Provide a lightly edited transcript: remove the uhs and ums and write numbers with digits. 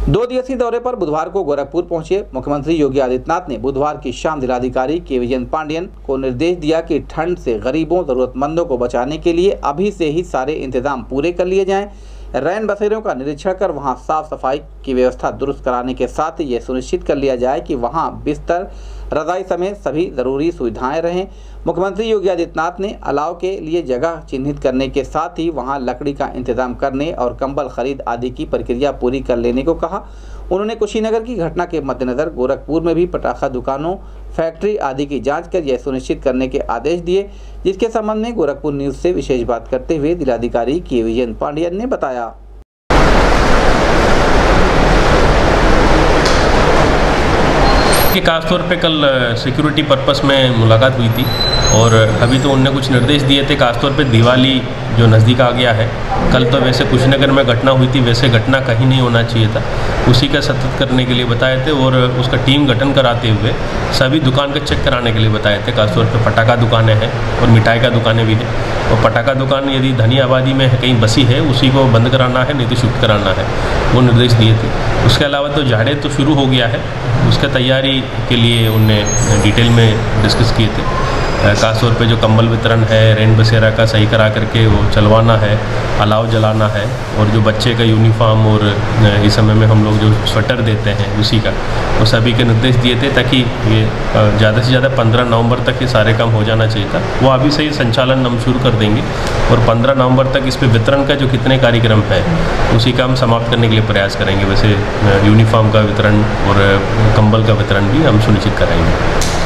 2 दिवसीय दौरे पर बुधवार को गोरखपुर पहुंचे मुख्यमंत्री योगी आदित्यनाथ ने बुधवार की शाम जिलाधिकारी के विजय पांडियन को निर्देश दिया कि ठंड से गरीबों जरूरतमंदों को बचाने के लिए अभी से ही सारे इंतजाम पूरे कर लिए जाएं। रैन बसेरों का निरीक्षण कर वहां साफ सफाई की व्यवस्था दुरुस्त कराने के साथ ये सुनिश्चित कर लिया जाए कि वहां बिस्तर, रजाई समेत सभी जरूरी सुविधाएं रहें। मुख्यमंत्री योगी आदित्यनाथ ने अलाव के लिए जगह चिन्हित करने के साथ ही वहां लकड़ी का इंतजाम करने और कंबल खरीद आदि की प्रक्रिया पूरी कर लेने को कहा। उन्होंने कुशीनगर की घटना के मद्देनजर गोरखपुर में भी पटाखा दुकानों, फैक्ट्री आदि की जांच कर यह सुनिश्चित करने के आदेश दिए, जिसके संबंध में गोरखपुर न्यूज से विशेष बात करते हुए जिलाधिकारी के विजय पांडियन ने बताया। खासतौर पे कल सिक्योरिटी पर्पस में मुलाकात हुई थी और अभी तो उनने कुछ निर्देश दिए थे। खासतौर पे दिवाली जो नज़दीक आ गया है, कल तो वैसे कुशीनगर में घटना हुई थी, वैसे घटना कहीं नहीं होना चाहिए था, उसी का सतत करने के लिए बताए थे और उसका टीम गठन कराते हुए सभी दुकान का चेक कराने के लिए बताए थे। खासतौर पे पटाखा दुकानें हैं और मिठाई का दुकानें भी है, और पटाखा दुकान यदि धनी आबादी में है, कहीं बसी है, उसी को बंद कराना है, नहीं तो शिफ्ट कराना है, वो निर्देश दिए थे। उसके अलावा तो झाड़े तो शुरू हो गया है, उसका तैयारी के लिए उनने डिटेल में डिस्कस किए थे। खासतौर पे जो कंबल वितरण है, रैन बसेरा का सही करा करके वो चलवाना है, अलाव जलाना है, और जो बच्चे का यूनिफॉर्म और इस समय में हम लोग जो स्वेटर देते हैं उसी का, वो सभी के निर्देश दिए थे ताकि ये ज़्यादा से ज़्यादा 15 नवंबर तक ये सारे काम हो जाना चाहिए था। वो अभी से ही संचालन हम शुरू कर देंगे और 15 नवंबर तक इस पर वितरण का जो कितने कार्यक्रम है उसी का हम समाप्त करने के लिए प्रयास करेंगे। वैसे यूनिफॉर्म का वितरण और कंबल का वितरण भी हम सुनिश्चित कराएंगे।